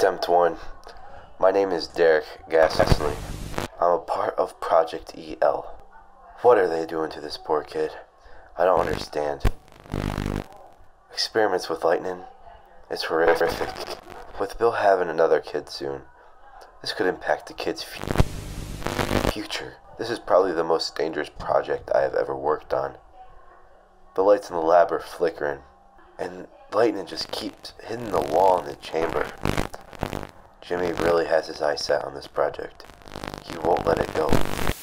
Attempt 1. My name is Derek Gasle. I'm a part of Project EL. What are they doing to this poor kid? I don't understand. Experiments with lightning? It's horrific. With Bill having another kid soon, this could impact the kid's future. This is probably the most dangerous project I have ever worked on. The lights in the lab are flickering, and lightning just keeps hitting the wall in the chamber. Jimmy really has his eyes set on this project. He won't let it go.